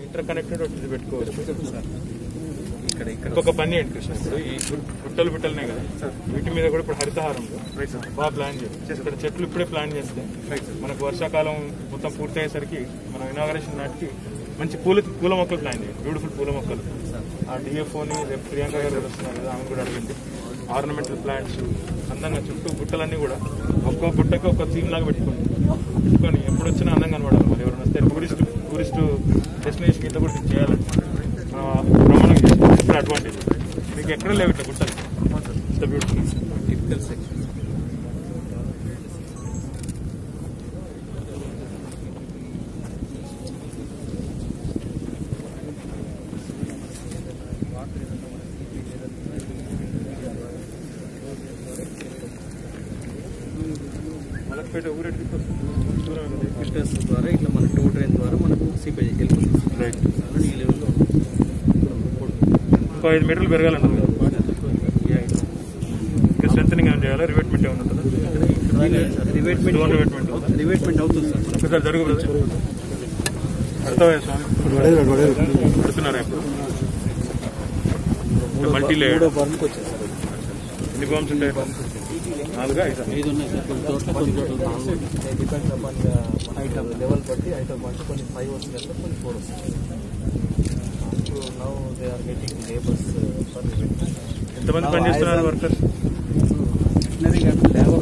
Inter connected ఇది పెట్టుకోవచ్చు. ఇంకొక పని ఏంటి కృష్ణ, ఇప్పుడు ఈ గుట్టలు బిట్టలున్నాయి కదా, వీటి మీద కూడా ఇప్పుడు హరితహారంలో బాగా ప్లాన్ చేయాలి. ఇక్కడ చెట్లు ఇప్పుడే ప్లాన్ చేస్తే మనకు వర్షాకాలం మొత్తం పూర్తి అయ్యేసరికి మనం ఇనాగరేషన్ నాటికి మంచి పూల మొక్కలు ప్లాన్ చేయాలి, బ్యూటిఫుల్ పూల మొక్కలు. ఆ డిఎఫ్ఓని రేపు ప్రియాంక గారు కూడా వస్తున్నారు కదా, ఆమె కూడా అడిగింది. ఆర్నమెంటల్ ప్లాంట్స్ అందంగా చుట్టూ గుట్టలన్నీ కూడా ఒక్కో గుట్టకి ఒక థీమ్ లాగా పెట్టుకొని ఎప్పుడు వచ్చినా అందంగా కనబడాలి. మరి ఎవరైనా వస్తే టూరిస్ట్ డెస్టినేషన్ ఇంత కూడా చేయాలంటే ప్రమాణం చేసి అడ్వాంటేజ్ మీకు ఎక్కడ లేవు ఇట్లా గుట్టలు. ఇంత బ్యూటిఫుల్ టిపికల్ సెక్షన్. మలక్పేట ఊరేటి ఫిల్టర్స్ ద్వారా ఇట్లా మన టూ డ్రైన్ ద్వారా మనకు సీపేజ్ వెళ్ళిపోతుంది. రైట్, ఈ లెవెల్లో ఇంకో 5 మీటర్లు పెరగాలంటారు కదా. ఇంకా స్ట్రెంథనింగ్ ఏమైనా చేయాలా? రివేట్మెంట్ ఏమైనా ఉంటుందా? రివేట్మెంట్ అవుతుంది సార్. ఒకసారి జరుగు అర్థమయ్యా స్వామి, పడుతున్నారా ఇప్పుడు? మల్టీ లేయర్ ఎన్ని బాంబ్స్ ఉంటాయి? 4 5 ఉన్నాయి sir. Depends upon item level బట్టి ఐటమ్ అంటే కొన్ని 5 వస్తుంది, కొన్ని 4 వస్తుంది. Now they are getting labours. ఎంతమంది పనిచేస్తున్నారు వర్కర్స్? లేబర్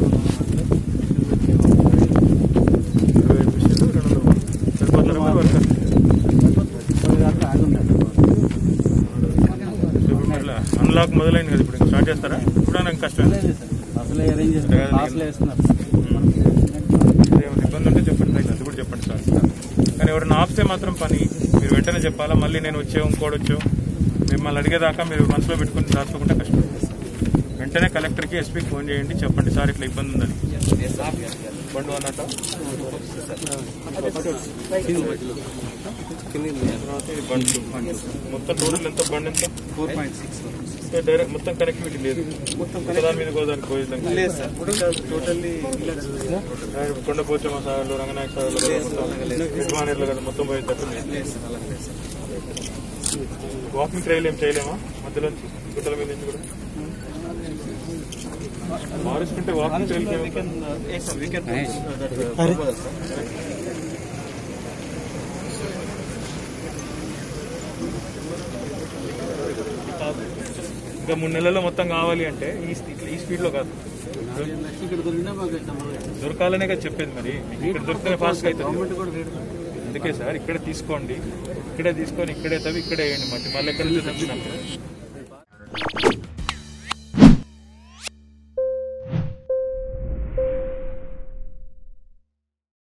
అన్లాక్ మొదలైంది కదా, ఇప్పుడు స్టార్ట్ చేస్తారా? ఇప్పుడు నాకు కష్టం అసలే అరేంజ్ చేస్తున్నారు. ఏమైనా ఇబ్బంది ఉంటే చెప్పండి, అది కూడా చెప్పండి సార్. కానీ ఎవరైనా ఆపితే మాత్రం పని మీరు వెంటనే చెప్పాలా. మళ్ళీ నేను ఇంకోటి వచ్చావు మిమ్మల్ని అడిగేదాకా మీరు మనసులో పెట్టుకుని దాచుకోకుండా కష్టం. వెంటనే కలెక్టర్కి ఎస్పీకి ఫోన్ చేయండి, చెప్పండి సార్ ఇట్లా ఇబ్బంది ఉందని. బండు అన్నట్టు మొత్తం టోటల్ ఎంత బండి ఎంత? 4.6. డైరెక్ట్ మొత్తం కనెక్టివిటీ లేదు, దాని మీద గోదానికి పోయేదానికి లేదు సార్. టోటల్లీ కొండపోచమ్మ సాగర్లు, రంగనాయక సాగర్లు కదా మొత్తం పోయేటట్టు. వాకింగ్ ట్రైల్ ఏం చేయలేమా మధ్యలోంచి గుట్టల మీద నుంచి కూడా? మారుస్తుంటే వాకింగ్ ట్రైల్ ఇంకా 3 నెలల్లో మొత్తం కావాలి అంటే ఈ స్పీడ్ లో కాదు, దొరకాలనే కదా చెప్పేది. మరి ఇక్కడ దొరికితే ఫాస్ట్ గా అవుతుంది. అందుకే సార్ ఇక్కడే తీసుకోండి, ఇక్కడే తీసుకొని ఇక్కడే తవ్వి ఇక్కడే వేయండి. మళ్ళీ ఎక్కడ నుంచి తెచ్చినప్పుడు